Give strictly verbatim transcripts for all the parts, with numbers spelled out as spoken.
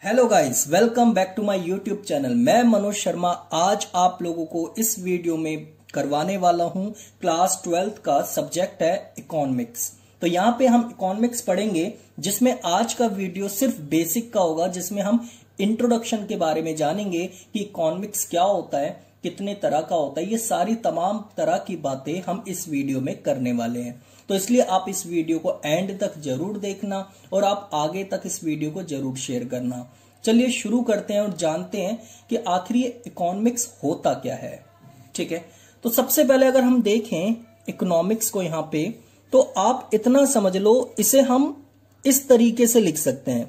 Hello guys, welcome back to my YouTube channel. मैं मनोज शर्मा आज आप लोगों को इस वीडियो में करवाने वाला हूं। क्लास ट्वेल्थ का सब्जेक्ट है इकोनॉमिक्स। तो यहां पे हम इकोनॉमिक्स पढ़ेंगे, जिसमें आज का वीडियो सिर्फ बेसिक का होगा, जिसमें हम इंट्रोडक्शन के बारे में जानेंगे कि इकोनॉमिक्स क्या होता है, कितने तरह का होता है। ये सारी तमाम तरह की बातें हम इस वीडियो में करने वाले हैं। तो इसलिए आप इस वीडियो को एंड तक जरूर देखना और आप आगे तक इस वीडियो को जरूर शेयर करना। चलिए शुरू करते हैं और जानते हैं कि आखिर ये इकोनॉमिक्स होता क्या है। ठीक है, तो सबसे पहले अगर हम देखें इकोनॉमिक्स को यहां पे, तो आप इतना समझ लो, इसे हम इस तरीके से लिख सकते हैं,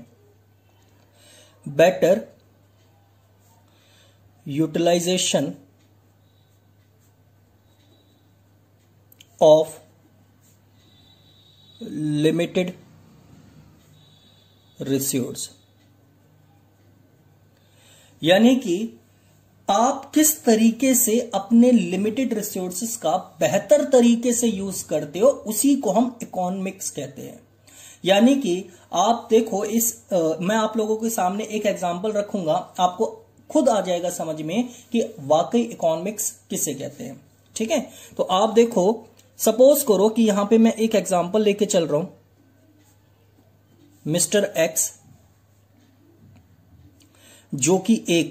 better utilisation of limited resource. यानी कि आप किस तरीके से अपने लिमिटेड रिसोर्सेस का बेहतर तरीके से यूज करते हो, उसी को हम इकोनॉमिक्स कहते हैं। यानी कि आप देखो, इस आ, मैं आप लोगों के सामने एक एग्जांपल रखूंगा, आपको खुद आ जाएगा समझ में कि वाकई इकोनॉमिक्स किसे कहते हैं। ठीक है, तो आप देखो, सपोज करो कि यहां पे मैं एक एग्जांपल लेके चल रहा हूं। मिस्टर एक्स, जो कि एक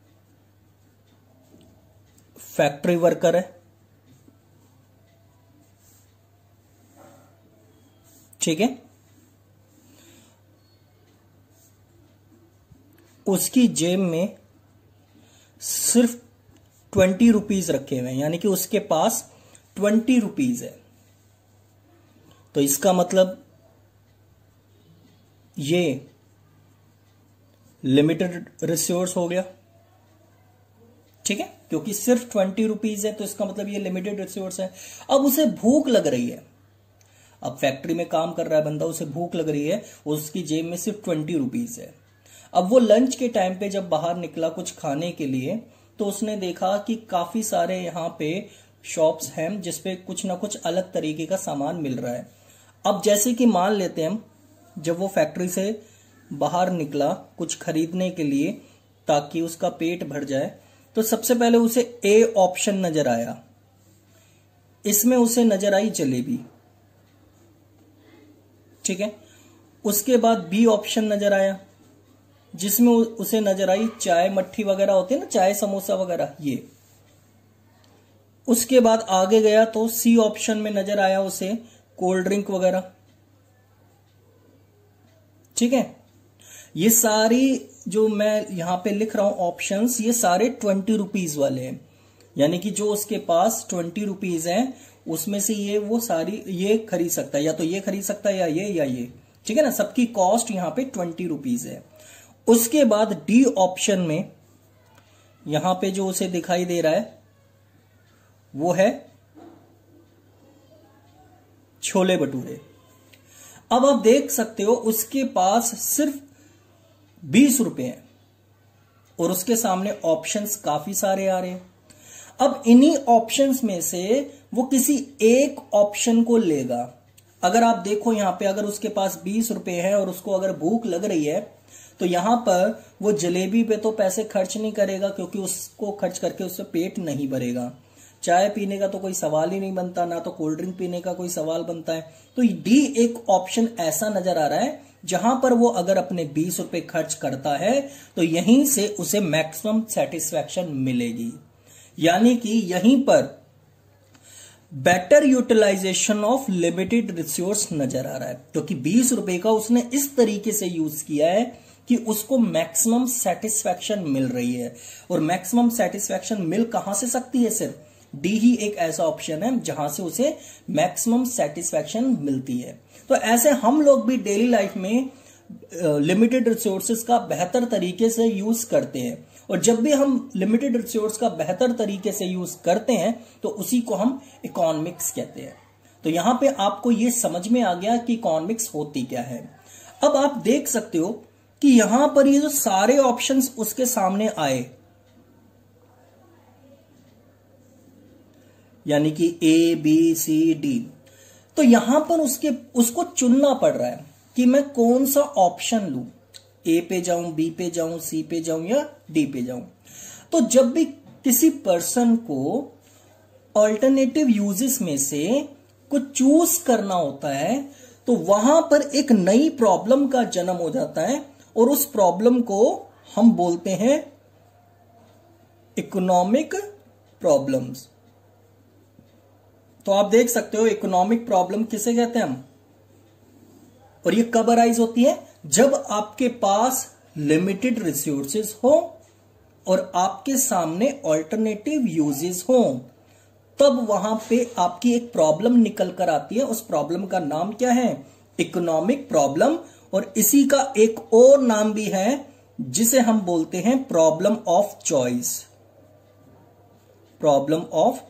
फैक्ट्री वर्कर है, ठीक है, उसकी जेब में सिर्फ ट्वेंटी रुपीज रखे हुए हैं, यानी कि उसके पास ट्वेंटी रुपीज है। तो इसका मतलब ये लिमिटेड रिसोर्स हो गया। ठीक है, क्योंकि सिर्फ ट्वेंटी रुपीज है तो इसका मतलब ये लिमिटेड रिसोर्स है। अब उसे भूख लग रही है, अब फैक्ट्री में काम कर रहा है बंदा, उसे भूख लग रही है, उसकी जेब में सिर्फ ट्वेंटी रुपीज है। अब वो लंच के टाइम पे जब बाहर निकला कुछ खाने के लिए, तो उसने देखा कि काफी सारे यहां पे शॉप्स हैं जिसपे कुछ ना कुछ अलग तरीके का सामान मिल रहा है। अब जैसे कि मान लेते हैं हम, जब वो फैक्ट्री से बाहर निकला कुछ खरीदने के लिए ताकि उसका पेट भर जाए, तो सबसे पहले उसे ए ऑप्शन नजर आया, इसमें उसे नजर आई जलेबी। ठीक है, उसके बाद बी ऑप्शन नजर आया, जिसमें उसे नजर आई चाय मट्ठी वगैरह होती है ना, चाय समोसा वगैरह ये। उसके बाद आगे गया तो सी ऑप्शन में नजर आया उसे कोल्ड ड्रिंक वगैरह। ठीक है, ये सारी जो मैं यहां पे लिख रहा हूं ऑप्शंस, ये सारे ट्वेंटी रुपीज वाले हैं। यानी कि जो उसके पास ट्वेंटी रुपीज है, उसमें से ये वो सारी ये खरीद सकता है, या तो ये खरीद सकता है या ये या ये। ठीक है ना, सबकी कॉस्ट यहां पे ट्वेंटी रुपीज है। उसके बाद डी ऑप्शन में यहां पे जो उसे दिखाई दे रहा है वो है छोले भटूरे। अब आप देख सकते हो उसके पास सिर्फ बीस रुपए हैं और उसके सामने ऑप्शंस काफी सारे आ रहे हैं। अब इन्हीं ऑप्शंस में से वो किसी एक ऑप्शन को लेगा। अगर आप देखो यहां पे, अगर उसके पास बीस रुपए है और उसको अगर भूख लग रही है, तो यहां पर वो जलेबी पे तो पैसे खर्च नहीं करेगा, क्योंकि उसको खर्च करके उससे पेट नहीं भरेगा। चाय पीने का तो कोई सवाल ही नहीं बनता, ना तो कोल्ड ड्रिंक पीने का कोई सवाल बनता है। तो डी एक ऑप्शन ऐसा नजर आ रहा है जहां पर वो अगर अपने बीस रुपए खर्च करता है तो यहीं से उसे मैक्सिमम सेटिस्फैक्शन मिलेगी। यानी कि यहीं पर better utilisation of limited resource नजर आ रहा है, क्योंकि बीस रुपए का उसने इस तरीके से यूज किया है कि उसको मैक्सिमम सेटिस्फैक्शन मिल रही है। और मैक्सिमम सेटिस्फैक्शन मिल कहां से सकती है? सिर्फ डी ही एक ऐसा ऑप्शन है जहां से उसे मैक्सिमम सेटिस्फैक्शन मिलती है। तो ऐसे हम लोग भी डेली लाइफ में लिमिटेड रिसोर्सेज का बेहतर तरीके से यूज करते हैं, और जब भी हम लिमिटेड रिसोर्स का बेहतर तरीके से यूज करते हैं तो उसी को हम इकोनॉमिक्स कहते हैं। तो यहां पे आपको ये समझ में आ गया कि इकोनॉमिक्स होती क्या है। अब आप देख सकते हो कि यहां पर ये जो सारे ऑप्शंस उसके सामने आए, यानी कि ए बी सी डी, तो यहां पर उसके उसको चुनना पड़ रहा है कि मैं कौन सा ऑप्शन लूं। ए पे जाऊं, बी पे जाऊं, सी पे जाऊं या डी पे जाऊं। तो जब भी किसी पर्सन को ऑल्टरनेटिव यूजेस में से कुछ चूज करना होता है तो वहां पर एक नई प्रॉब्लम का जन्म हो जाता है और उस प्रॉब्लम को हम बोलते हैं इकोनॉमिक प्रॉब्लम्स। तो आप देख सकते हो इकोनॉमिक प्रॉब्लम किसे कहते हैं हम, और ये कब अराइज होती है, जब आपके पास लिमिटेड रिसोर्सेज हो और आपके सामने ऑल्टरनेटिव यूजेस हो, तब वहां पे आपकी एक प्रॉब्लम निकल कर आती है। उस प्रॉब्लम का नाम क्या है, इकोनॉमिक प्रॉब्लम। और इसी का एक और नाम भी है जिसे हम बोलते हैं problem of choice. Problem of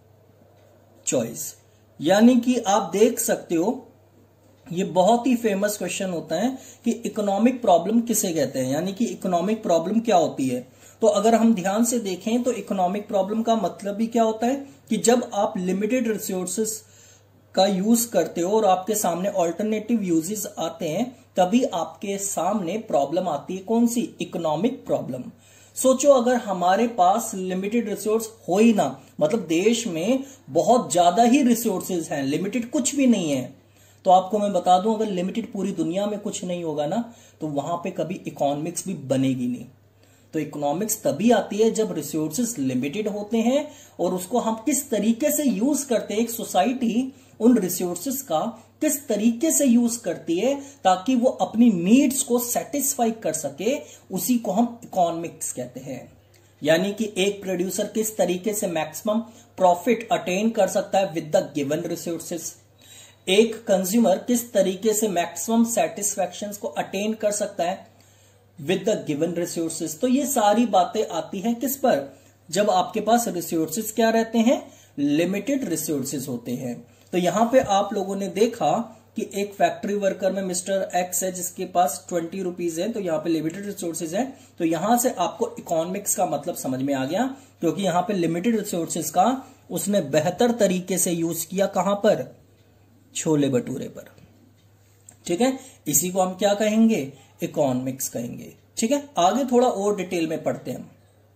choice यानी कि आप देख सकते हो ये बहुत ही फेमस क्वेश्चन होता है कि इकोनॉमिक प्रॉब्लम किसे कहते हैं, यानी कि इकोनॉमिक प्रॉब्लम क्या होती है। तो अगर हम ध्यान से देखें तो इकोनॉमिक प्रॉब्लम का मतलब भी क्या होता है कि जब आप लिमिटेड रिसोर्सेस का यूज करते हो और आपके सामने ऑल्टरनेटिव यूजेस आते हैं, तभी आपके सामने प्रॉब्लम आती है। कौन सी, इकोनॉमिक प्रॉब्लम। सोचो अगर हमारे पास लिमिटेड रिसोर्स हो ही ना, मतलब देश में बहुत ज्यादा ही रिसोर्सेज हैं, लिमिटेड कुछ भी नहीं है, तो आपको मैं बता दूं अगर लिमिटेड पूरी दुनिया में कुछ नहीं होगा ना तो वहां पे कभी इकोनॉमिक्स भी बनेगी नहीं। तो इकोनॉमिक्स तभी आती है जब रिसोर्सेज लिमिटेड होते हैं और उसको हम किस तरीके से यूज करते हैं, एक सोसाइटी उन रिसोर्सेज का किस तरीके से यूज करती है ताकि वो अपनी नीड्स को सेटिस्फाई कर सके, उसी को हम इकोनॉमिक्स कहते हैं। यानी कि एक प्रोड्यूसर किस तरीके से मैक्सिमम प्रॉफिट अटेन कर सकता है विद द गिवन रिसोर्सेज, एक कंज्यूमर किस तरीके से मैक्सिमम सेटिस्फैक्शन को अटेन कर सकता है विद द गिवन रिसोर्सेज। तो ये सारी बातें आती हैं किस पर, जब आपके पास रिसोर्सेज क्या रहते हैं, लिमिटेड रिसोर्सेज होते हैं। तो यहां पे आप लोगों ने देखा कि एक फैक्ट्री वर्कर में मिस्टर एक्स है जिसके पास ट्वेंटी रुपीज है, तो यहाँ पे लिमिटेड रिसोर्सेज है। तो यहां से आपको इकोनॉमिक्स का मतलब समझ में आ गया, क्योंकि यहां पे लिमिटेड रिसोर्सेज का उसने बेहतर तरीके से यूज किया। कहां पर, छोले भटूरे पर। ठीक है, इसी को हम क्या कहेंगे, इकोनॉमिक्स कहेंगे। ठीक है, आगे थोड़ा और डिटेल में पढ़ते हैं हम।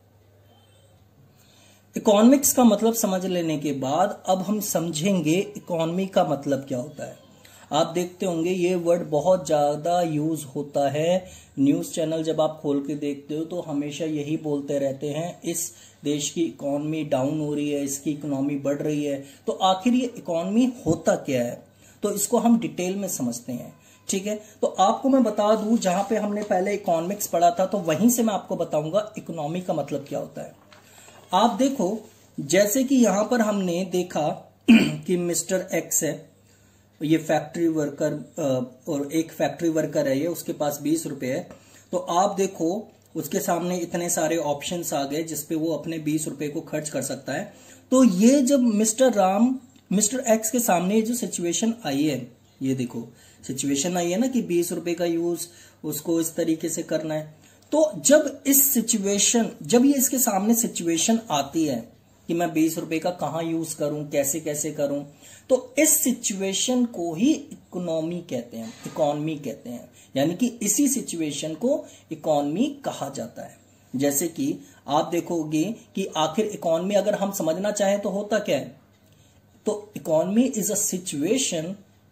इकोनॉमिक्स का मतलब समझ लेने के बाद अब हम समझेंगे इकोनॉमी का मतलब क्या होता है। आप देखते होंगे ये वर्ड बहुत ज्यादा यूज होता है, न्यूज चैनल जब आप खोल के देखते हो तो हमेशा यही बोलते रहते हैं, इस देश की इकोनॉमी डाउन हो रही है, इसकी इकोनॉमी बढ़ रही है। तो आखिर ये इकोनॉमी होता क्या है, तो इसको हम डिटेल में समझते हैं। ठीक है, तो आपको मैं बता दूं जहां पे हमने पहले इकोनॉमिक्स पढ़ा था तो वहीं से मैं आपको बताऊंगा इकोनॉमी का मतलब क्या होता है। आप देखो जैसे कि यहां पर हमने देखा कि मिस्टर एक्स है, ये फैक्ट्री वर्कर और एक फैक्ट्री वर्कर है, ये उसके पास बीस रुपए है। तो आप देखो उसके सामने इतने सारे ऑप्शंस आ गए जिसपे वो अपने बीस रुपए को खर्च कर सकता है। तो ये जब मिस्टर राम मिस्टर एक्स के सामने जो सिचुएशन आई है, ये देखो सिचुएशन आई है ना कि बीस रुपए का यूज उसको इस तरीके से करना है। तो जब इस सिचुएशन जब ये इसके सामने सिचुएशन आती है कि मैं बीस रुपए का कहां यूज करूं, कैसे कैसे करूं, तो इस सिचुएशन को ही इकोनॉमी कहते हैं, इकोनॉमी कहते हैं। यानी कि इसी सिचुएशन को इकोनॉमी कहा जाता है। जैसे कि आप देखोगे कि आखिर इकोनॉमी अगर हम समझना चाहें तो होता क्या है, तो economy is a situation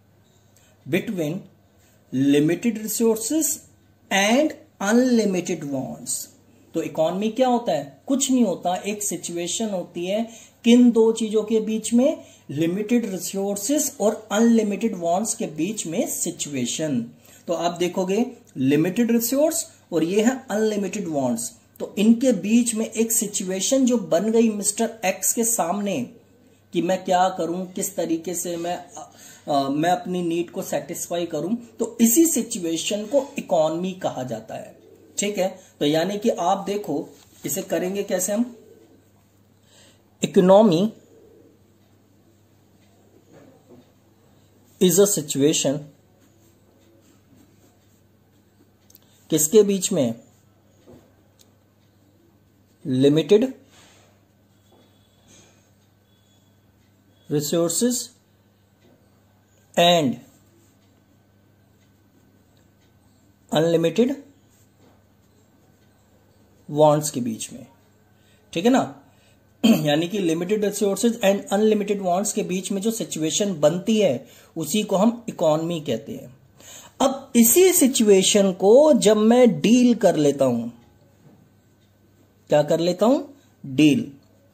between limited resources and unlimited wants. तो इकोनॉमी क्या होता है, कुछ नहीं होता, एक सिचुएशन होती है किन दो चीजों के बीच में, लिमिटेड रिसोर्सेस और अनलिमिटेड वांट्स के बीच में सिचुएशन। तो आप देखोगे लिमिटेड रिसोर्स और ये है अनलिमिटेड वांट्स, तो इनके बीच में एक सिचुएशन जो बन गई मिस्टर एक्स के सामने कि मैं क्या करूं, किस तरीके से मैं आ, मैं अपनी नीड को सेटिस्फाई करूं, तो इसी सिचुएशन को इकोनॉमी कहा जाता है। ठीक है, तो यानी कि आप देखो इसे करेंगे कैसे हम, इकोनॉमी इज अ सिचुएशन किसके बीच में, limited resources and unlimited wants के बीच में, ठीक है ना। यानी कि limited resources and unlimited wants के बीच में जो सिचुएशन बनती है उसी को हम इकोनॉमी कहते हैं। अब इसी सिचुएशन को जब मैं डील कर लेता हूं, क्या कर लेता हूं, डील।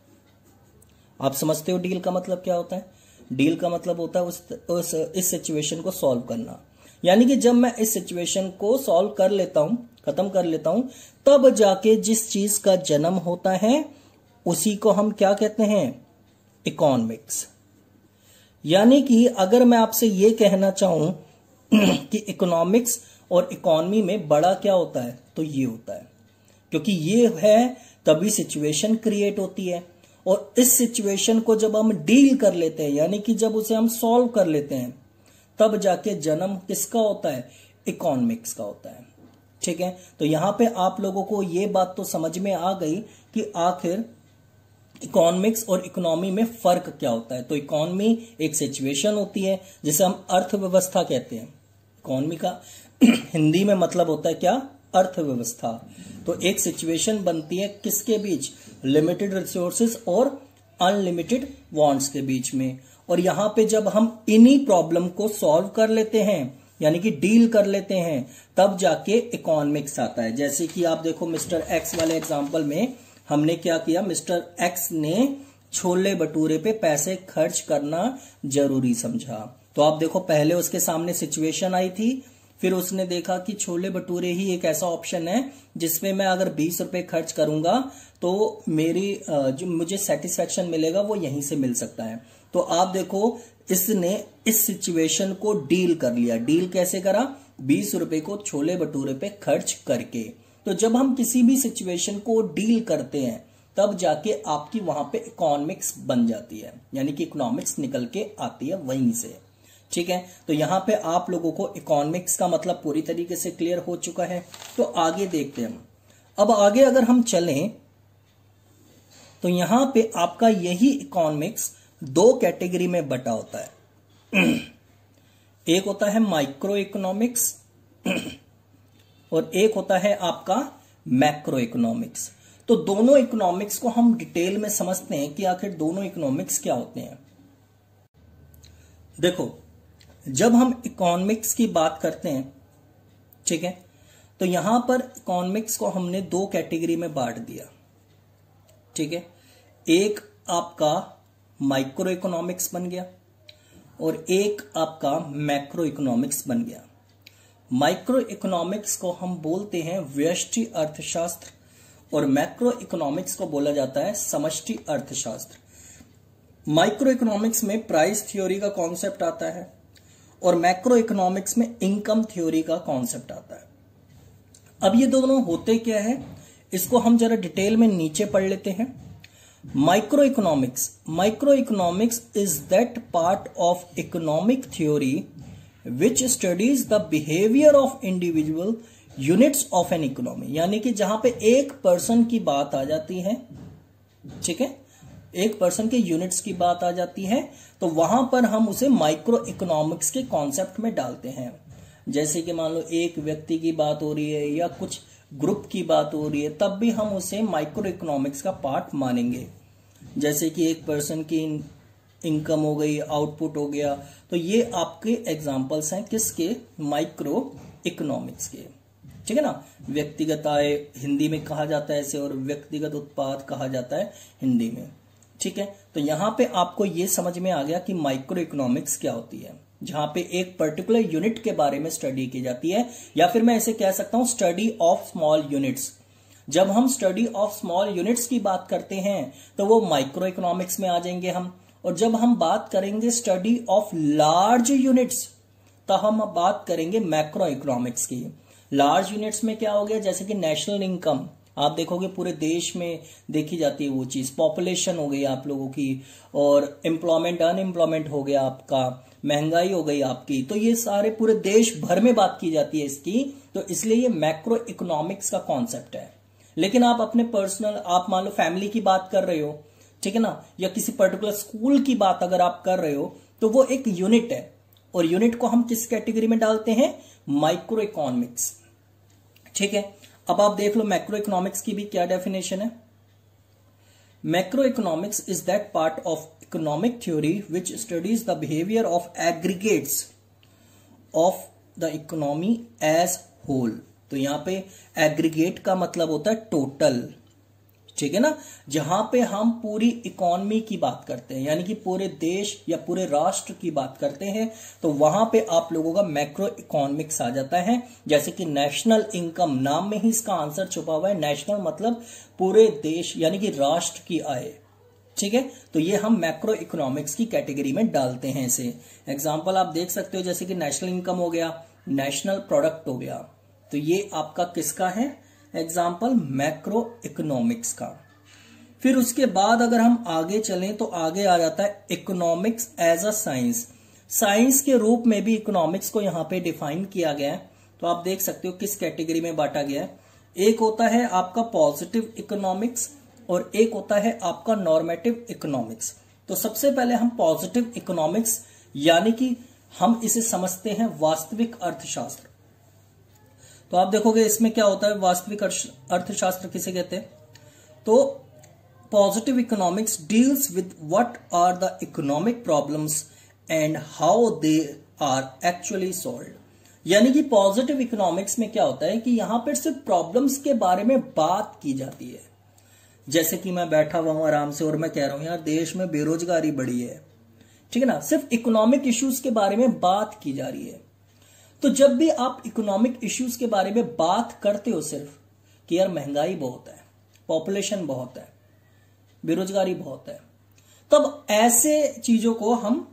आप समझते हो डील का मतलब क्या होता है? डील का मतलब होता है उस, उस इस सिचुएशन को सॉल्व करना। यानी कि जब मैं इस सिचुएशन को सॉल्व कर लेता हूं, खत्म कर लेता हूं, तब जाके जिस चीज का जन्म होता है उसी को हम क्या कहते हैं, इकोनॉमिक्स। यानी कि अगर मैं आपसे यह कहना चाहूं कि इकोनॉमिक्स और इकोनॉमी में बड़ा क्या होता है, तो ये होता है, क्योंकि ये है तभी सिचुएशन क्रिएट होती है। और इस सिचुएशन को जब हम डील कर लेते हैं, यानी कि जब उसे हम सॉल्व कर लेते हैं, तब जाके जन्म किसका होता है, इकोनॉमिक्स का होता है, ठीक है। तो यहां पे आप लोगों को ये बात तो समझ में आ गई कि आखिर इकोनॉमिक्स और इकोनॉमी में फर्क क्या होता है। तो इकोनॉमी एक सिचुएशन होती है जिसे हम अर्थव्यवस्था कहते हैं। इकोनॉमी का हिंदी में मतलब होता है क्या, अर्थव्यवस्था। तो एक सिचुएशन बनती है किसके बीच, लिमिटेड रिसोर्सेज और अनलिमिटेड वांट्स के बीच में। और यहां पे जब हम इन्हीं प्रॉब्लम को सॉल्व कर लेते हैं, यानी कि डील कर लेते हैं, तब जाके इकोनॉमिक्स आता है। जैसे कि आप देखो मिस्टर एक्स वाले एग्जांपल में हमने क्या किया, मिस्टर एक्स ने छोले भटूरे पे पैसे खर्च करना जरूरी समझा। तो आप देखो पहले उसके सामने सिचुएशन आई थी, फिर उसने देखा कि छोले भटूरे ही एक ऐसा ऑप्शन है जिसमें मैं अगर बीस रुपए खर्च करूंगा तो मेरी जो मुझे सेटिस्फेक्शन मिलेगा वो यहीं से मिल सकता है। तो आप देखो इसने इस सिचुएशन को डील कर लिया। डील कैसे करा, बीस रुपए को छोले भटूरे पे खर्च करके। तो जब हम किसी भी सिचुएशन को डील करते हैं तब जाके आपकी वहां पे इकोनॉमिक्स बन जाती है, यानी कि इकोनॉमिक्स निकल के आती है वहीं से, ठीक है। तो यहां पे आप लोगों को इकोनॉमिक्स का मतलब पूरी तरीके से क्लियर हो चुका है। तो आगे देखते हैं। अब आगे अगर हम चलें तो यहां पे आपका यही इकोनॉमिक्स दो कैटेगरी में बटा होता है। एक होता है माइक्रो इकोनॉमिक्स और एक होता है आपका मैक्रो इकोनॉमिक्स। तो दोनों इकोनॉमिक्स को हम डिटेल में समझते हैं कि आखिर दोनों इकोनॉमिक्स क्या होते हैं। देखो जब हम इकोनॉमिक्स की बात करते हैं, ठीक है, तो यहां पर इकोनॉमिक्स को हमने दो कैटेगरी में बांट दिया, ठीक है। एक आपका माइक्रो इकोनॉमिक्स बन गया और एक आपका मैक्रो इकोनॉमिक्स बन गया। माइक्रो इकोनॉमिक्स को हम बोलते हैं व्यष्टि अर्थशास्त्र और मैक्रो इकोनॉमिक्स को बोला जाता है समष्टि अर्थशास्त्र। माइक्रो इकोनॉमिक्स में प्राइस थ्योरी का कॉन्सेप्ट आता है और मैक्रो इकोनॉमिक्स में इनकम थ्योरी का कॉन्सेप्ट आता है। अब ये दोनों होते क्या है, इसको हम जरा डिटेल में नीचे पढ़ लेते हैं। Microeconomics microeconomics is that part of economic theory which studies the behaviour of individual units of an economy. यानी कि जहां पे एक पर्सन की बात आ जाती है, ठीक है, एक पर्सन के यूनिट्स की बात आ जाती है, तो वहां पर हम उसे माइक्रो इकोनॉमिक्स के कॉन्सेप्ट में डालते हैं। जैसे कि मान लो एक व्यक्ति की बात हो रही है या कुछ ग्रुप की बात हो रही है, तब भी हम उसे माइक्रो इकोनॉमिक्स का पार्ट मानेंगे। जैसे कि एक पर्सन की इनकम हो गई, आउटपुट हो गया, तो ये आपके एग्जांपल्स हैं किसके, माइक्रो इकोनॉमिक्स के, ठीक है ना। व्यक्तिगत आय हिंदी में कहा जाता है इसे, और व्यक्तिगत उत्पाद कहा जाता है हिंदी में, ठीक है। तो यहां पे आपको ये समझ में आ गया कि माइक्रो इकोनॉमिक्स क्या होती है, जहां पे एक पर्टिकुलर यूनिट के बारे में स्टडी की जाती है, या फिर मैं इसे कह सकता हूं स्टडी ऑफ स्मॉल यूनिट्स। जब हम स्टडी ऑफ स्मॉल यूनिट्स की बात करते हैं तो वो माइक्रो इकोनॉमिक्स में आ जाएंगे हम। और जब हम बात करेंगे स्टडी ऑफ लार्ज यूनिट्स तो हम बात करेंगे मैक्रो इकोनॉमिक्स की। लार्ज यूनिट्स में क्या हो गया, जैसे कि नेशनल इनकम आप देखोगे पूरे देश में देखी जाती है वो चीज, पॉपुलेशन हो गई आप लोगों की, और एम्प्लॉयमेंट अनएम्प्लॉयमेंट हो गया आपका, महंगाई हो गई आपकी, तो ये सारे पूरे देश भर में बात की जाती है इसकी। तो इसलिए ये मैक्रो इकोनॉमिक्स का कॉन्सेप्ट है। लेकिन आप अपने पर्सनल, आप मान लो फैमिली की बात कर रहे हो, ठीक है ना, या किसी पर्टिकुलर स्कूल की बात अगर आप कर रहे हो, तो वो एक यूनिट है, और यूनिट को हम किस कैटेगरी में डालते हैं, माइक्रो इकोनॉमिक्स, ठीक है। अब आप देख लो मैक्रो इकोनॉमिक्स की भी क्या डेफिनेशन है। Macroeconomics is that part of economic theory which studies the behaviour of aggregates of the economy as whole. तो यहां पे एग्रीगेट का मतलब होता है टोटल, ठीक है ना, जहां पे हम पूरी इकोनॉमी की बात करते हैं, यानी कि पूरे देश या पूरे राष्ट्र की बात करते हैं, तो वहां पे आप लोगों का मैक्रो इकोनॉमिक्स आ जाता है। जैसे कि नेशनल इनकम, नाम में ही इसका आंसर छुपा हुआ है। नेशनल मतलब पूरे देश यानी कि राष्ट्र की आय, ठीक है। तो ये हम मैक्रो इकोनॉमिक्स की कैटेगरी में डालते हैं इसे। एग्जाम्पल आप देख सकते हो, जैसे कि नेशनल इनकम हो गया, नेशनल प्रोडक्ट हो गया, तो ये आपका किसका है एग्जाम्पल, मैक्रो इकोनॉमिक्स का। फिर उसके बाद अगर हम आगे चलें तो आगे आ जाता है economics as a science. Science के रूप में भी इकोनॉमिक्स को यहां पे डिफाइन किया गया है। तो आप देख सकते हो किस कैटेगरी में बांटा गया है। एक होता है आपका पॉजिटिव इकोनॉमिक्स और एक होता है आपका नॉर्मेटिव इकोनॉमिक्स। तो सबसे पहले हम पॉजिटिव इकोनॉमिक्स यानी कि हम इसे समझते हैं वास्तविक अर्थशास्त्र। तो आप देखोगे इसमें क्या होता है, वास्तविक अर्थशास्त्र किसे कहते हैं। तो positive economics deals with what are the economic problems and how they are actually solved. यानी कि पॉजिटिव इकोनॉमिक्स में क्या होता है कि यहां पर सिर्फ प्रॉब्लम्स के बारे में बात की जाती है। जैसे कि मैं बैठा हुआ हूं आराम से और मैं कह रहा हूं यार देश में बेरोजगारी बढ़ी है, ठीक है ना, सिर्फ इकोनॉमिक इश्यूज के बारे में बात की जा रही है। तो जब भी आप इकोनॉमिक इश्यूज के बारे में बात करते हो सिर्फ कि यार महंगाई बहुत है, पॉपुलेशन बहुत है, बेरोजगारी बहुत है, तब ऐसे चीजों को हम,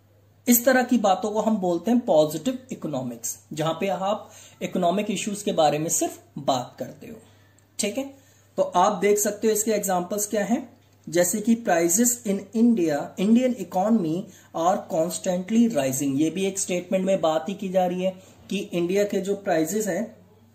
इस तरह की बातों को हम बोलते हैं पॉजिटिव इकोनॉमिक्स, जहां पे आप इकोनॉमिक इश्यूज के बारे में सिर्फ बात करते हो, ठीक है। तो आप देख सकते हो इसके एग्जांपल्स क्या हैं, जैसे कि prices in India, Indian economy are constantly rising. ये भी एक स्टेटमेंट में बात ही की जा रही है कि इंडिया के जो प्राइजेस हैं,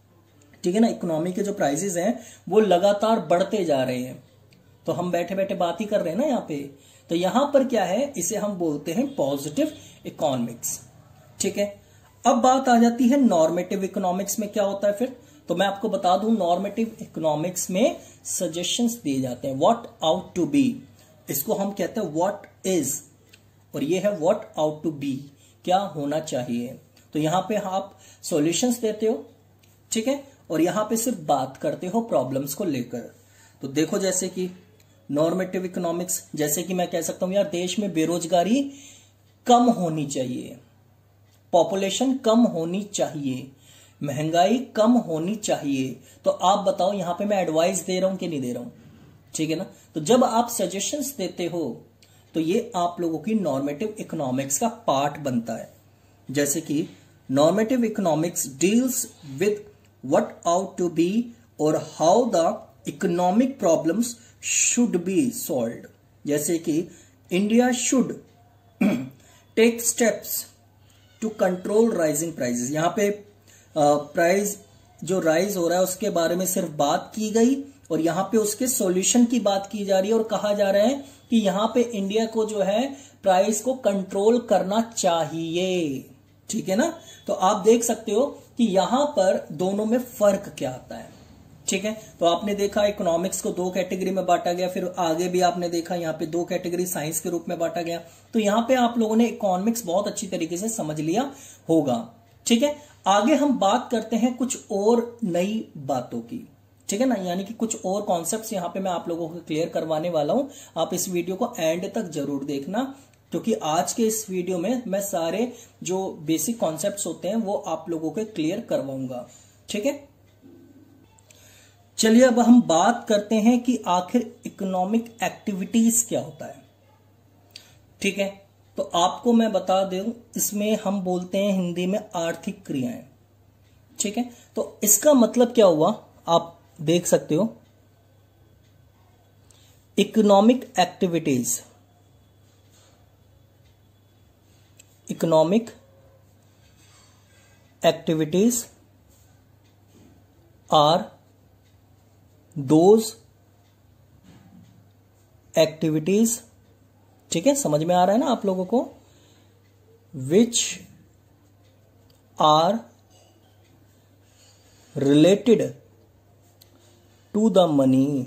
ठीक है ना, इकोनॉमी के जो प्राइजेस हैं वो लगातार बढ़ते जा रहे हैं। तो हम बैठे बैठे बात ही कर रहे हैं ना यहाँ पे। तो यहां पर क्या है, इसे हम बोलते हैं पॉजिटिव इकोनॉमिक्स, ठीक है। अब बात आ जाती है नॉर्मेटिव इकोनॉमिक्स में क्या होता है फिर। तो मैं आपको बता दूं, नॉर्मेटिव इकोनॉमिक्स में सजेशंस दिए जाते हैं, व्हाट आउट टू बी। इसको हम कहते हैं व्हाट इज, और ये है व्हाट आउट टू बी, क्या होना चाहिए। तो यहां पे आप सॉल्यूशंस देते हो, ठीक है, और यहां पे सिर्फ बात करते हो प्रॉब्लम्स को लेकर। तो देखो जैसे कि नॉर्मेटिव इकोनॉमिक्स, जैसे कि मैं कह सकता हूं यार देश में बेरोजगारी कम होनी चाहिए, पॉपुलेशन कम होनी चाहिए, महंगाई कम होनी चाहिए। तो आप बताओ यहां पे मैं एडवाइस दे रहा हूं कि नहीं दे रहा हूं, ठीक है ना। तो जब आप सजेशंस देते हो तो ये आप लोगों की नॉर्मेटिव इकोनॉमिक्स का पार्ट बनता है। जैसे कि normative economics deals with what ought to be और how the economic problems should be solved. जैसे कि India should take steps to control rising prices. यहां पे प्राइस uh, जो राइज हो रहा है उसके बारे में सिर्फ बात की गई और यहां पे उसके सॉल्यूशन की बात की जा रही है और कहा जा रहा है कि यहां पे इंडिया को जो है प्राइस को कंट्रोल करना चाहिए, ठीक है ना। तो आप देख सकते हो कि यहां पर दोनों में फर्क क्या आता है, ठीक है। तो आपने देखा इकोनॉमिक्स को दो कैटेगरी में बांटा गया, फिर आगे भी आपने देखा यहाँ पे दो कैटेगरी साइंस के रूप में बांटा गया। तो यहाँ पे आप लोगों ने इकोनॉमिक्स बहुत अच्छी तरीके से समझ लिया होगा, ठीक है। आगे हम बात करते हैं कुछ और नई बातों की, ठीक है ना, यानी कि कुछ और कॉन्सेप्ट्स यहाँ पे मैं आप लोगों को क्लियर करवाने वाला हूं। आप इस वीडियो को एंड तक जरूर देखना, क्योंकि आज के इस वीडियो में मैं सारे जो बेसिक कॉन्सेप्ट्स होते हैं वो आप लोगों को क्लियर करवाऊंगा, ठीक है। चलिए अब हम बात करते हैं कि आखिर इकोनॉमिक एक्टिविटीज क्या होता है, ठीक है। तो आपको मैं बता दूं, इसमें हम बोलते हैं हिंदी में आर्थिक क्रियाएं, ठीक है। तो इसका मतलब क्या हुआ, आप देख सकते हो, economic activities, economic activities are those activities, ठीक है, समझ में आ रहा है ना आप लोगों को, which are related to the money.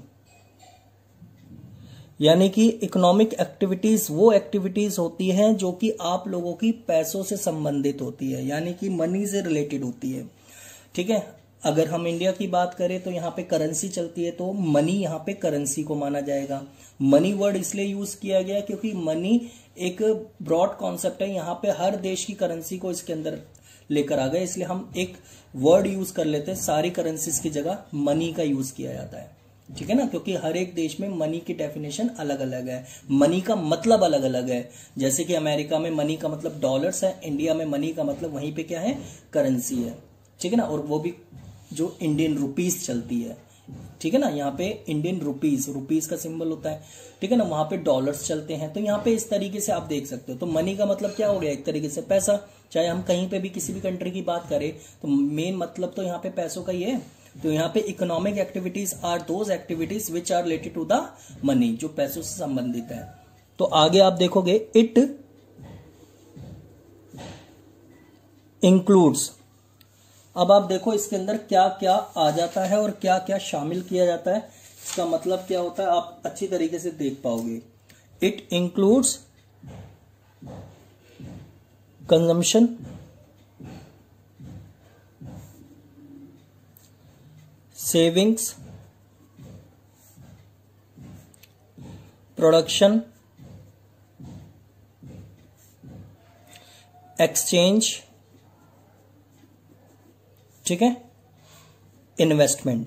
यानी कि इकोनॉमिक एक्टिविटीज वो एक्टिविटीज होती हैं जो कि आप लोगों की पैसों से संबंधित होती है, यानी कि मनी से रिलेटेड होती है। ठीक है, अगर हम इंडिया की बात करें तो यहाँ पे करेंसी चलती है, तो मनी यहाँ पे करेंसी को माना जाएगा। मनी वर्ड इसलिए यूज किया गया क्योंकि मनी एक ब्रॉड कॉन्सेप्ट है, यहाँ पे हर देश की करेंसी को इसके अंदर लेकर आ गए, इसलिए हम एक वर्ड यूज कर लेते हैं। सारी करेंसीज की जगह मनी का यूज किया जाता है, ठीक है ना, क्योंकि हर एक देश में मनी की डेफिनेशन अलग अलग है, मनी का मतलब अलग अलग है। जैसे कि अमेरिका में मनी का मतलब डॉलर्स है, इंडिया में मनी का मतलब वहीं पे क्या है, करेंसी है, ठीक है ना, और वो भी जो इंडियन रुपीस चलती है, ठीक है ना, यहाँ पे इंडियन रुपीस, रुपीस का सिंबल होता है, ठीक है ना, वहां पे डॉलर्स चलते हैं। तो यहाँ पे इस तरीके से आप देख सकते हो। तो मनी का मतलब क्या हो गया, एक तरीके से पैसा। चाहे हम कहीं पे भी किसी भी कंट्री की बात करें तो मेन मतलब तो यहाँ पे पैसों का ही है। तो यहाँ पे economic activities are those activities which are related to the money, जो पैसों से संबंधित है। तो आगे आप देखोगे इट इंक्लूड्स। अब आप देखो इसके अंदर क्या क्या आ जाता है और क्या क्या शामिल किया जाता है, इसका मतलब क्या होता है आप अच्छी तरीके से देख पाओगे। It includes consumption, savings, production, exchange, ठीक है, इन्वेस्टमेंट।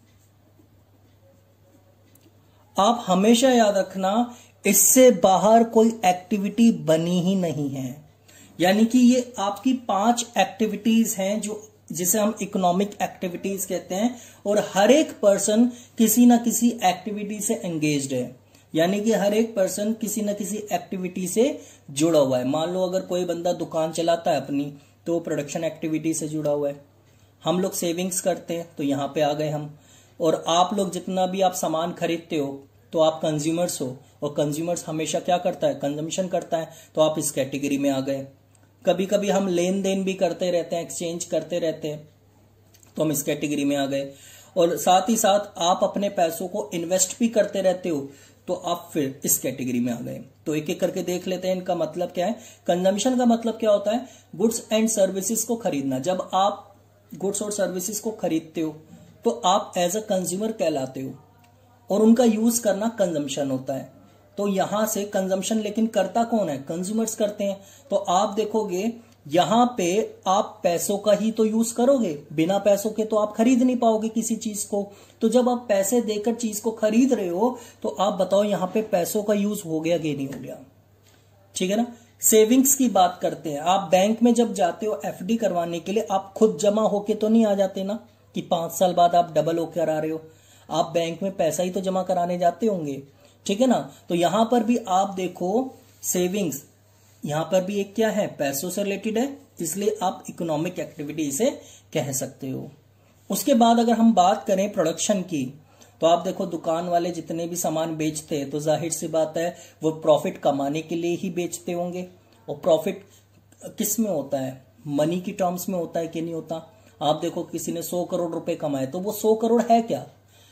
आप हमेशा याद रखना इससे बाहर कोई एक्टिविटी बनी ही नहीं है, यानी कि ये आपकी पांच एक्टिविटीज हैं जो जिसे हम इकोनॉमिक एक्टिविटीज कहते हैं, और हर एक पर्सन किसी ना किसी एक्टिविटी से एंगेज्ड है, यानी कि हर एक पर्सन किसी ना किसी एक्टिविटी से जुड़ा हुआ है। मान लो अगर कोई बंदा दुकान चलाता है अपनी, तो प्रोडक्शन एक्टिविटी से जुड़ा हुआ है। हम लोग सेविंग्स करते हैं तो यहां पे आ गए हम, और आप लोग जितना भी आप सामान खरीदते हो तो आप कंज्यूमर्स हो, और कंज्यूमर्स हमेशा क्या करता है, कंजम्पशन करता है, तो आप इस कैटेगरी में आ गए। कभी कभी हम लेन देन भी करते रहते हैं, एक्सचेंज करते रहते हैं, तो हम इस कैटेगरी में आ गए। और साथ ही साथ आप अपने पैसों को इन्वेस्ट भी करते रहते हो, तो आप फिर इस कैटेगरी में आ गए। तो एक एक करके देख लेते हैं इनका मतलब क्या है। कंजम्पशन का मतलब क्या होता है, गुड्स एंड सर्विसेज को खरीदना। जब आप गुड्स और सर्विसेज को खरीदते हो तो आप एज अ कंज्यूमर कहलाते हो, और उनका यूज करना कंजम्पशन होता है। तो यहां से कंजम्पशन लेकिन करता कौन है, कंज्यूमर्स करते हैं। तो आप देखोगे यहां पे आप पैसों का ही तो यूज करोगे, बिना पैसों के तो आप खरीद नहीं पाओगे किसी चीज को। तो जब आप पैसे देकर चीज को खरीद रहे हो तो आप बताओ यहां पे पैसों का यूज हो गया कि नहीं हो गया, ठीक है ना। सेविंग्स की बात करते हैं। आप बैंक में जब जाते हो एफडी करवाने के लिए, आप खुद जमा होके तो नहीं आ जाते ना, कि पांच साल बाद आप डबल होकर आ रहे हो। आप बैंक में पैसा ही तो जमा कराने जाते होंगे, ठीक है ना। तो यहां पर भी आप देखो सेविंग्स, यहां पर भी एक क्या है, पैसों से रिलेटेड है, इसलिए आप इकोनॉमिक एक्टिविटी इसे कह सकते हो। उसके बाद अगर हम बात करें प्रोडक्शन की, तो आप देखो दुकान वाले जितने भी सामान बेचते हैं तो जाहिर सी बात है वो प्रॉफिट कमाने के लिए ही बेचते होंगे। और प्रॉफिट किस में होता है, मनी की टर्म्स में होता है कि नहीं होता। आप देखो किसी ने सौ करोड़ रुपए कमाए, तो वो सौ करोड़ है क्या,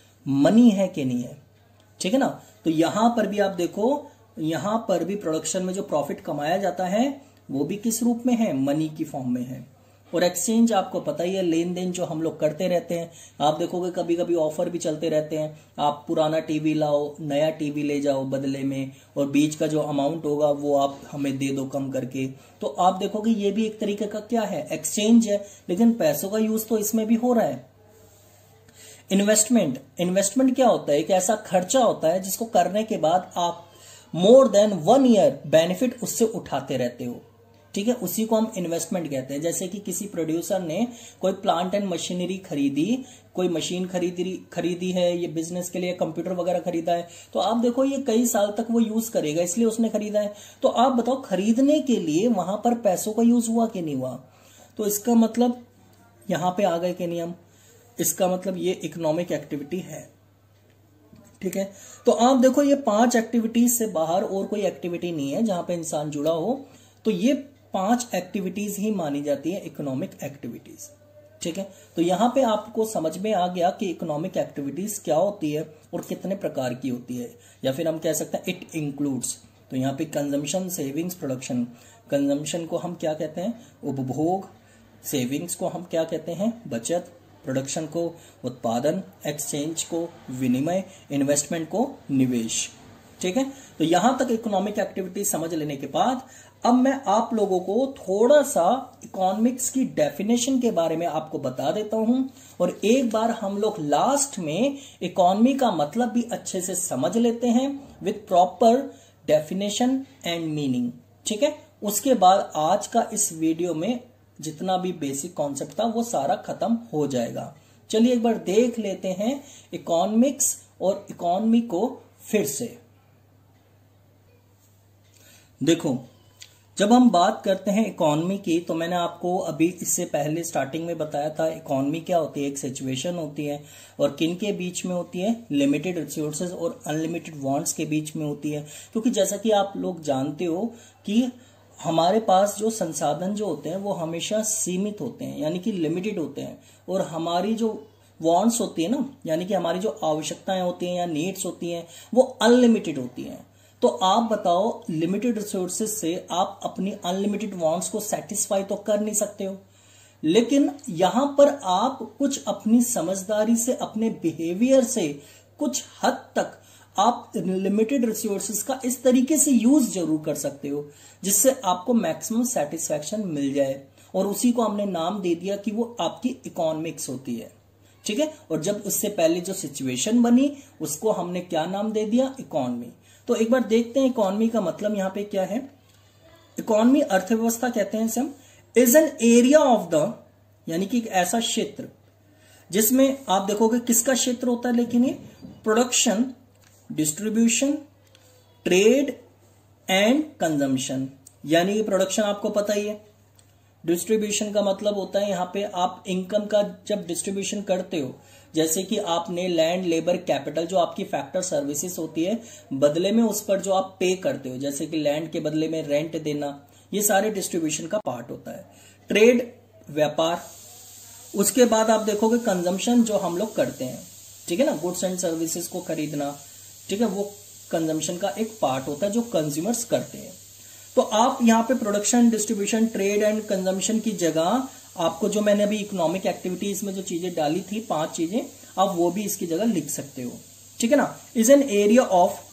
मनी है कि नहीं है, ठीक है ना। तो यहां पर भी आप देखो, यहां पर भी प्रोडक्शन में जो प्रॉफिट कमाया जाता है वो भी किस रूप में है, मनी की फॉर्म में है। और एक्सचेंज आपको पता ही है, लेन देन जो हम लोग करते रहते हैं। आप देखोगे कभी कभी ऑफर भी चलते रहते हैं, आप पुराना टीवी लाओ, नया टीवी ले जाओ बदले में, और बीच का जो अमाउंट होगा वो आप हमें दे दो कम करके। तो आप देखोगे ये भी एक तरीके का क्या है, एक्सचेंज है, लेकिन पैसों का यूज तो इसमें भी हो रहा है। इन्वेस्टमेंट, इन्वेस्टमेंट क्या होता है, एक ऐसा खर्चा होता है जिसको करने के बाद आप more than one year benefit उससे उठाते रहते हो, ठीक है, उसी को हम इन्वेस्टमेंट कहते हैं। जैसे कि किसी प्रोड्यूसर ने कोई प्लांट एंड मशीनरी खरीदी, कोई मशीन खरीदी खरीदी है, ये बिजनेस के लिए कंप्यूटर वगैरह खरीदा है, तो आप देखो ये कई साल तक वो यूज करेगा, इसलिए उसने खरीदा है। तो आप बताओ खरीदने के लिए वहां पर पैसों का यूज हुआ कि नहीं हुआ। तो इसका मतलब यहां पे आ गए कि नहीं हम, इसका मतलब ये इकोनॉमिक एक्टिविटी है, ठीक है। तो आप देखो ये पांच एक्टिविटीज से बाहर और कोई एक्टिविटी नहीं है जहां पे इंसान जुड़ा हो। तो ये पांच एक्टिविटीज ही मानी जाती है इकोनॉमिक एक्टिविटीज, ठीक है, तो यहां पे आपको समझ में आ गया कि इकोनॉमिक एक्टिविटीज क्या होती है और कितने प्रकार की होती है, या फिर हम कह सकते हैं इट इंक्लूड्स। तो यहाँ पे कंजम्पशन, सेविंग्स, प्रोडक्शन। कंजम्पशन को हम क्या कहते हैं? उपभोग। सेविंग्स को हम क्या कहते हैं? बचत। प्रोडक्शन को उत्पादन, एक्सचेंज को विनिमय, इन्वेस्टमेंट को निवेश। ठीक है, तो यहां तक इकोनॉमिक एक्टिविटी समझ लेने के बाद अब मैं आप लोगों को थोड़ा सा इकोनॉमिक्स की डेफिनेशन के बारे में आपको बता देता हूं, और एक बार हम लोग लास्ट में इकोनॉमी का मतलब भी अच्छे से समझ लेते हैं with proper definition and meaning. ठीक है, उसके बाद आज का इस वीडियो में जितना भी बेसिक कॉन्सेप्ट था वो सारा खत्म हो जाएगा। चलिए एक बार देख लेते हैं इकोनॉमिक्स और इकोनॉमी को फिर से। देखो, जब हम बात करते हैं इकोनॉमी की, तो मैंने आपको अभी इससे पहले स्टार्टिंग में बताया था इकोनॉमी क्या होती है। एक सिचुएशन होती है, और किन के बीच में होती है? लिमिटेड रिसोर्सेज और अनलिमिटेड वांट्स के बीच में होती है। क्योंकि जैसा कि आप लोग जानते हो कि हमारे पास जो संसाधन जो होते हैं वो हमेशा सीमित होते हैं, यानी कि लिमिटेड होते हैं, और हमारी जो वांट्स होती है ना, यानी कि हमारी जो आवश्यकताएं होती हैं या नीड्स होती हैं वो अनलिमिटेड होती हैं। तो आप बताओ, लिमिटेड रिसोर्सेज से आप अपनी अनलिमिटेड वांट्स को सेटिस्फाई तो कर नहीं सकते हो, लेकिन यहां पर आप कुछ अपनी समझदारी से, अपने बिहेवियर से कुछ हद तक आप लिमिटेड रिसोर्सेज का इस तरीके से यूज जरूर कर सकते हो जिससे आपको मैक्सिमम सेटिस्फैक्शन मिल जाए, और उसी को हमने नाम दे दिया कि वो आपकी इकोनॉमिक्स होती है। ठीक है, और जब उससे पहले जो सिचुएशन बनी उसको हमने क्या नाम दे दिया? इकोनॉमी। तो एक बार देखते हैं इकोनॉमी का मतलब यहां पे क्या है। इकोनॉमी अर्थव्यवस्था कहते हैं इसे हम। Is an area of the, यानी कि एक ऐसा क्षेत्र जिसमें आप देखोगे किसका क्षेत्र होता है, लेकिन ये production, distribution, trade and consumption. यानी कि प्रोडक्शन आपको पता ही है, डिस्ट्रीब्यूशन का मतलब होता है यहां पे आप इनकम का जब डिस्ट्रीब्यूशन करते हो, जैसे कि आपने लैंड, लेबर, कैपिटल, जो आपकी फैक्टर सर्विसेज होती है, बदले में उस पर जो आप पे करते हो, जैसे कि लैंड के बदले में रेंट देना, ये सारे डिस्ट्रीब्यूशन का पार्ट होता है। ट्रेड, व्यापार। उसके बाद आप देखोगे कंजम्पशन, जो हम लोग करते हैं, ठीक है ना, गुड्स एंड सर्विसेज को खरीदना, ठीक है, वो कंजम्पशन का एक पार्ट होता है जो कंज्यूमर्स करते हैं। तो आप यहाँ पे production, distribution, trade and consumption की जगह आपको जो मैंने अभी इकोनॉमिक एक्टिविटीज में जो चीजें डाली थी, पांच चीजें, आप वो भी इसकी जगह लिख सकते हो। ठीक है ना। Is an area of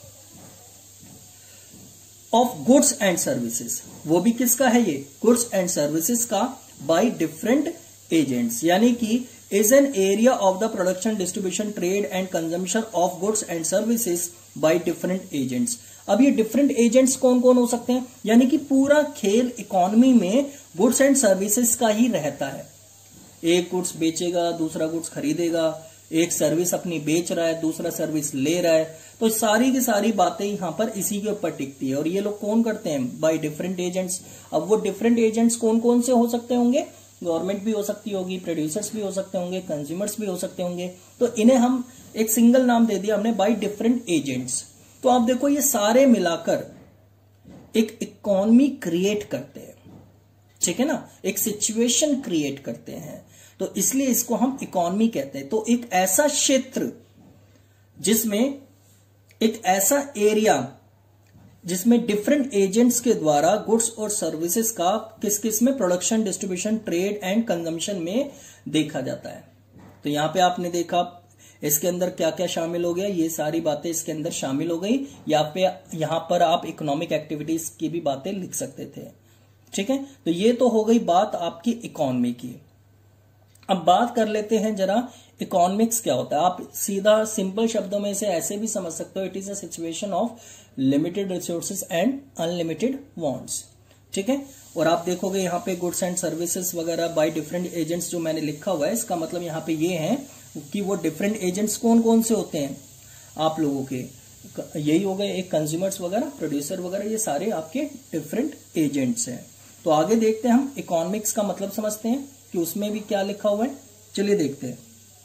of goods and services, वो भी किसका है? ये गुड्स एंड सर्विसेज का, बाय डिफरेंट एजेंट्स, यानी कि is an area of the production, distribution, trade and consumption of goods and services by different agents. अब ये डिफरेंट एजेंट्स कौन कौन हो सकते हैं? यानी कि पूरा खेल इकोनॉमी में गुड्स एंड सर्विसेज का ही रहता है। एक गुड्स बेचेगा, दूसरा गुड्स खरीदेगा, एक सर्विस अपनी बेच रहा है, दूसरा सर्विस ले रहा है, तो सारी की सारी बातें यहां पर इसी के ऊपर टिकती है। और ये लोग कौन करते हैं? By different agents. अब वो डिफरेंट एजेंट्स कौन कौन से हो सकते होंगे? गवर्नमेंट भी हो सकती होगी, प्रोड्यूसर्स भी हो सकते होंगे, कंज्यूमर्स भी हो सकते होंगे। तो इन्हें हम एक सिंगल नाम दे दिया हमने, बाय डिफरेंट एजेंट्स। तो आप देखो, ये सारे मिलाकर एक इकोनॉमी क्रिएट करते हैं, ठीक है ना, एक सिचुएशन क्रिएट करते हैं, तो इसलिए इसको हम इकोनॉमी कहते हैं। तो एक ऐसा क्षेत्र जिसमें, एक ऐसा एरिया जिसमें डिफरेंट एजेंट्स के द्वारा गुड्स और सर्विसेज का किस किस में, production, distribution, trade and consumption में देखा जाता है। तो यहां पे आपने देखा इसके अंदर क्या क्या शामिल हो गया, ये सारी बातें इसके अंदर शामिल हो गई। यहाँ पे यहां पर आप इकोनॉमिक एक्टिविटीज की भी बातें लिख सकते थे। ठीक है, तो ये तो हो गई बात आपकी इकोनॉमी की। अब बात कर लेते हैं जरा इकोनॉमिक्स क्या होता है। आप सीधा सिंपल शब्दों में इसे ऐसे भी समझ सकते हो, it is a situation of limited resources and unlimited wants. ठीक है, और आप देखोगे यहाँ पे गुड्स एंड सर्विसेज वगैरह बाय डिफरेंट एजेंट्स जो मैंने लिखा हुआ है, इसका मतलब यहाँ पे ये है कि वो डिफरेंट एजेंट्स कौन कौन से होते हैं आप लोगों के, यही हो गए, एक कंज्यूमर्स वगैरह, प्रोड्यूसर वगैरह, ये सारे आपके डिफरेंट एजेंट्स हैं। तो आगे देखते हैं, हम इकोनॉमिक्स का मतलब समझते हैं कि उसमें भी क्या लिखा हुआ है। चलिए देखते हैं।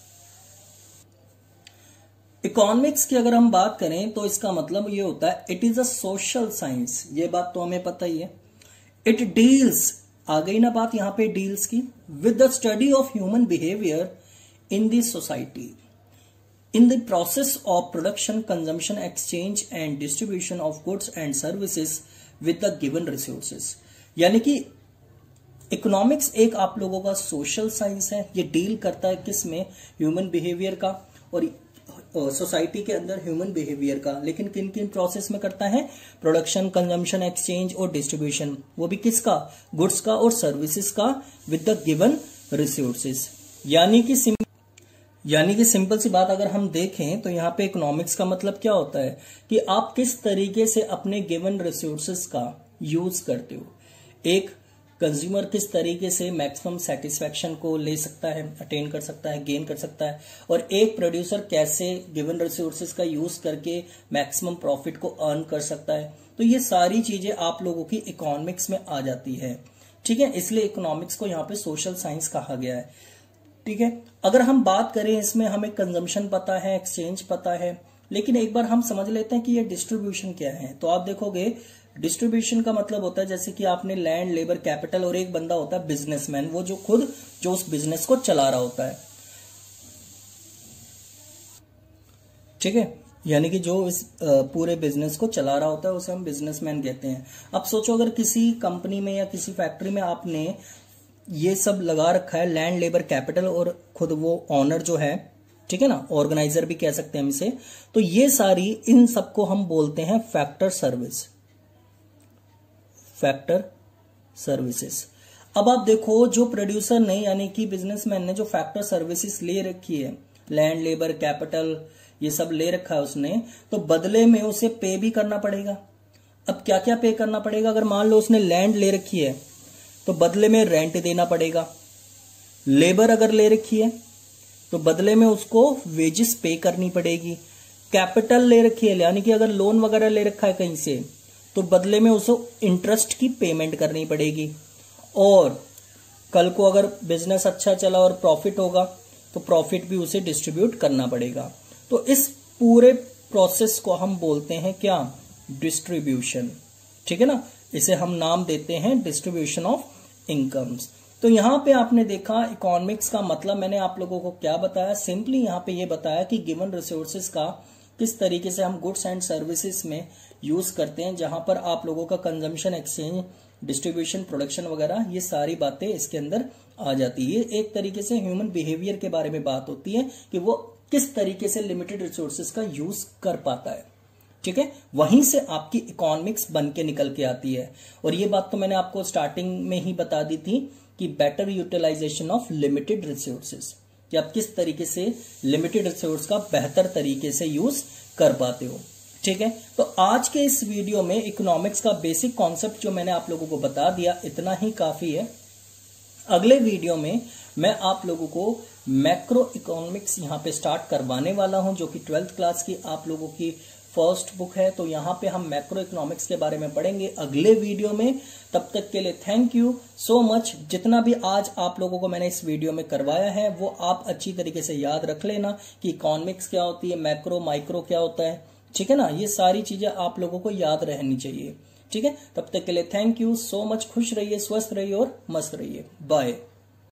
इकोनॉमिक्स की अगर हम बात करें तो इसका मतलब ये होता है, it is a social science. ये बात तो हमें पता ही है। इट डील्स आ गई ना बात यहां पे डील्स की। With the study of human behaviour in the society in the process of production, consumption, exchange and distribution of goods and services with the given resources। यानी कि इकोनॉमिक्स एक आप लोगों का सोशल साइंस है। ये डील करता है किस में, ह्यूमन बिहेवियर का और सोसाइटी के अंदर ह्यूमन बिहेवियर का। लेकिन किन किन प्रोसेस में करता है, प्रोडक्शन, कंजम्पशन, एक्सचेंज और डिस्ट्रीब्यूशन, वो भी किसका, गुड्स का और सर्विसेज का, विद द गिवन रिसोर्सेज। यानी कि यानी कि सिंपल सी बात अगर हम देखें तो यहाँ पे इकोनॉमिक्स का मतलब क्या होता है कि आप किस तरीके से अपने गिवन रिसोर्सेज का यूज करते हो। एक कंज्यूमर किस तरीके से मैक्सिमम सेटिस्फेक्शन को ले सकता है, अटेन कर सकता है, गेन कर सकता है, और एक प्रोड्यूसर कैसे गिवन रिसोर्सेज का यूज करके मैक्सिमम प्रॉफिट को अर्न कर सकता है। तो ये सारी चीजें आप लोगों की इकोनॉमिक्स में आ जाती है। ठीक है, इसलिए इकोनॉमिक्स को यहाँ पे सोशल साइंस कहा गया है। ठीक है, अगर हम बात करें इसमें हमें कंजम्पशन पता है, एक्सचेंज पता है, लेकिन एक बार हम समझ लेते हैं कि ये डिस्ट्रीब्यूशन क्या है। तो आप देखोगे डिस्ट्रीब्यूशन का मतलब होता है जैसे कि आपने लैंड, लेबर, कैपिटल और एक बंदा होता है बिजनेसमैन, वो जो खुद जो उस बिजनेस को चला रहा होता है। ठीक है, यानी कि जो इस पूरे बिजनेस को चला रहा होता है उसे हम बिजनेसमैन कहते हैं। अब सोचो अगर किसी कंपनी में या किसी फैक्ट्री में आपने ये सब लगा रखा है, लैंड, लेबर, कैपिटल और खुद वो ऑनर जो है, ठीक है ना, ऑर्गेनाइजर भी कह सकते हैं हम इसे। तो ये सारी, इन सबको हम बोलते हैं फैक्टर सर्विस, फैक्टर सर्विसेज। अब आप देखो जो प्रोड्यूसर ने यानी कि बिजनेसमैन ने जो फैक्टर सर्विसेज ले रखी है, लैंड, लेबर, कैपिटल, ये सब ले रखा है उसने, तो बदले में उसे पे भी करना पड़ेगा। अब क्या क्या पे करना पड़ेगा, अगर मान लो उसने लैंड ले रखी है तो बदले में रेंट देना पड़ेगा। लेबर अगर ले रखी है तो बदले में उसको वेजेस पे करनी पड़ेगी। कैपिटल ले रखी है यानी कि अगर लोन वगैरह ले रखा है कहीं से तो बदले में उसको इंटरेस्ट की पेमेंट करनी पड़ेगी। और कल को अगर बिजनेस अच्छा चला और प्रॉफिट होगा तो प्रॉफिट भी उसे डिस्ट्रीब्यूट करना पड़ेगा। तो इस पूरे प्रोसेस को हम बोलते हैं क्या, डिस्ट्रीब्यूशन। ठीक है ना, इसे हम नाम देते हैं डिस्ट्रीब्यूशन ऑफ इनकम्स। तो यहां पे आपने देखा इकोनॉमिक्स का मतलब मैंने आप लोगों को क्या बताया, सिंपली यहां पे ये बताया कि गिवन रिसोर्सेज का किस तरीके से हम गुड्स एंड सर्विसेज में यूज करते हैं, जहां पर आप लोगों का कंजम्पशन, एक्सचेंज, डिस्ट्रीब्यूशन, प्रोडक्शन वगैरह ये सारी बातें इसके अंदर आ जाती है। एक तरीके से ह्यूमन बिहेवियर के बारे में बात होती है कि वो किस तरीके से लिमिटेड रिसोर्सेज का यूज कर पाता है। ठीक है, वहीं से आपकी इकोनॉमिक्स बन के निकल के आती है। और ये बात तो मैंने आपको स्टार्टिंग में ही बता दी थी कि better utilisation of limited resources, कि आप किस तरीके से लिमिटेड रिसोर्स का बेहतर तरीके से यूज कर पाते हो। ठीक है, तो आज के इस वीडियो में इकोनॉमिक्स का बेसिक कॉन्सेप्ट जो मैंने आप लोगों को बता दिया, इतना ही काफी है। अगले वीडियो में मैं आप लोगों को मैक्रो इकोनॉमिक्स यहां पे स्टार्ट करवाने वाला हूं, जो कि ट्वेल्थ क्लास की आप लोगों की फर्स्ट बुक है। तो यहां पे हम मैक्रो इकोनॉमिक्स के बारे में पढ़ेंगे अगले वीडियो में। तब तक के लिए थैंक यू सो मच। जितना भी आज आप लोगों को मैंने इस वीडियो में करवाया है वो आप अच्छी तरीके से याद रख लेना कि इकोनॉमिक्स क्या होती है, मैक्रो, माइक्रो क्या होता है। ठीक है ना, ये सारी चीजें आप लोगों को याद रहनी चाहिए। ठीक है, तब तक के लिए थैंक यू सो मच। खुश रहिए, स्वस्थ रहिए और मस्त रहिए। बाय।